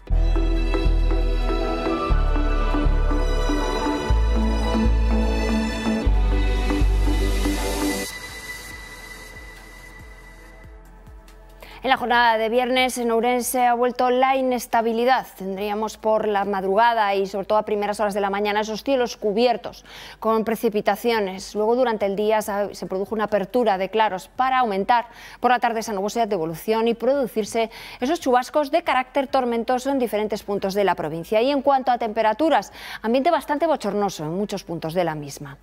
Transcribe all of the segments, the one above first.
En la jornada de viernes en Ourense ha vuelto la inestabilidad. Tendríamos por la madrugada y sobre todo a primeras horas de la mañana esos cielos cubiertos con precipitaciones. Luego durante el día se produjo una apertura de claros para aumentar por la tarde esa nubosidad de evolución y producirse esos chubascos de carácter tormentoso en diferentes puntos de la provincia. Y en cuanto a temperaturas, ambiente bastante bochornoso en muchos puntos de la misma.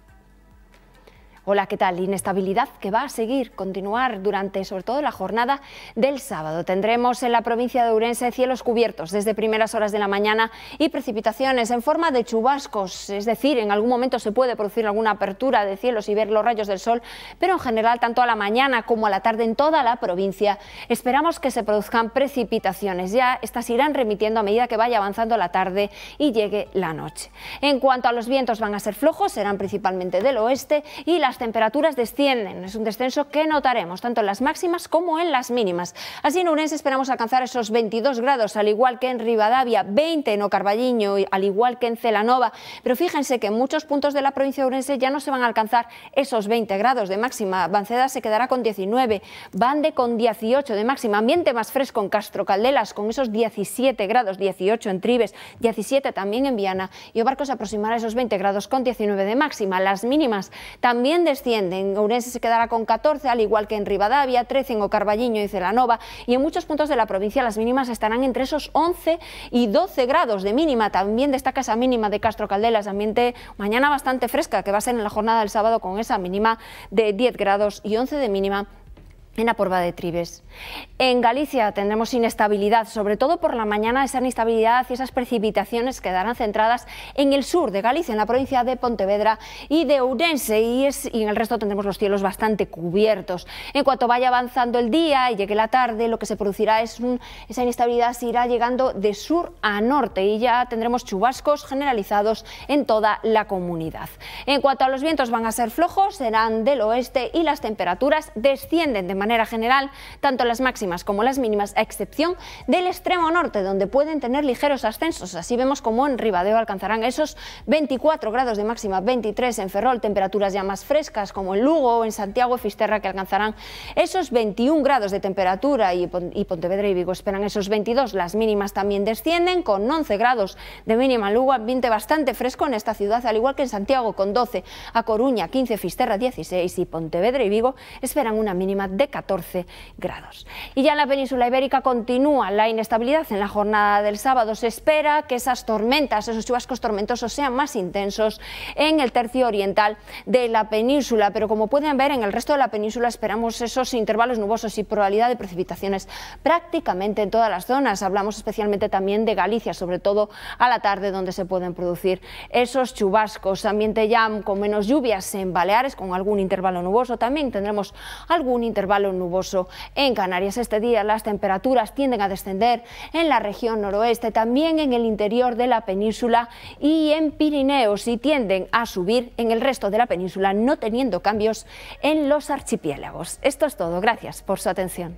Hola, ¿qué tal? Inestabilidad que va a continuar durante sobre todo la jornada del sábado. Tendremos en la provincia de Ourense cielos cubiertos desde primeras horas de la mañana y precipitaciones en forma de chubascos, es decir, en algún momento se puede producir alguna apertura de cielos y ver los rayos del sol, pero en general tanto a la mañana como a la tarde en toda la provincia esperamos que se produzcan precipitaciones. Ya estas irán remitiendo a medida que vaya avanzando la tarde y llegue la noche. En cuanto a los vientos, van a ser flojos, serán principalmente del oeste y las temperaturas descienden. Es un descenso que notaremos tanto en las máximas como en las mínimas. Así en Ourense esperamos alcanzar esos 22 grados, al igual que en Ribadavia, 20 en Ocarballiño, al igual que en Celanova. Pero fíjense que en muchos puntos de la provincia de Ourense ya no se van a alcanzar esos 20 grados de máxima. Banceda se quedará con 19, Bande con 18 de máxima. Ambiente más fresco en Castro Caldelas con esos 17 grados, 18 en Tribes, 17 también en Viana, y Obarco se aproximará a esos 20 grados con 19 de máxima. Las mínimas también descienden. Ourense se quedará con 14, al igual que en Ribadavia, 13 en Ocarballiño y Celanova, y en muchos puntos de la provincia las mínimas estarán entre esos 11 y 12 grados de mínima. También destaca esa mínima de Castro Caldelas, ambiente mañana bastante fresca, que va a ser en la jornada del sábado con esa mínima de 10 grados y 11 de mínima en la Porva de Tribes. En Galicia tendremos inestabilidad, sobre todo por la mañana, esa inestabilidad y esas precipitaciones quedarán centradas en el sur de Galicia, en la provincia de Pontevedra y de Ourense, y en el resto tendremos los cielos bastante cubiertos. En cuanto vaya avanzando el día y llegue la tarde, lo que se producirá es esa inestabilidad se irá llegando de sur a norte y ya tendremos chubascos generalizados en toda la comunidad. En cuanto a los vientos, van a ser flojos, serán del oeste y las temperaturas descienden de manera general, tanto las máximas como las mínimas, a excepción del extremo norte, donde pueden tener ligeros ascensos. Así vemos como en Ribadeo alcanzarán esos 24 grados de máxima, 23 en Ferrol, temperaturas ya más frescas como en Lugo o en Santiago y Fisterra, que alcanzarán esos 21 grados de temperatura, y Pontevedra y Vigo esperan esos 22. Las mínimas también descienden con 11 grados de mínima en Lugo, ambiente bastante fresco en esta ciudad, al igual que en Santiago con 12, a Coruña 15, Fisterra 16 y Pontevedra y Vigo esperan una mínima de 14 grados. Y ya en la península ibérica continúa la inestabilidad. En la jornada del sábado se espera que esas tormentas, esos chubascos tormentosos sean más intensos en el tercio oriental de la península, pero como pueden ver en el resto de la península esperamos esos intervalos nubosos y probabilidad de precipitaciones prácticamente en todas las zonas. Hablamos especialmente también de Galicia, sobre todo a la tarde, donde se pueden producir esos chubascos. Ambiente ya con menos lluvias en Baleares, con algún intervalo nuboso. También tendremos algún intervalo nuboso en Canarias. Este día las temperaturas tienden a descender en la región noroeste, también en el interior de la península y en Pirineos, y tienden a subir en el resto de la península, no teniendo cambios en los archipiélagos. Esto es todo. Gracias por su atención.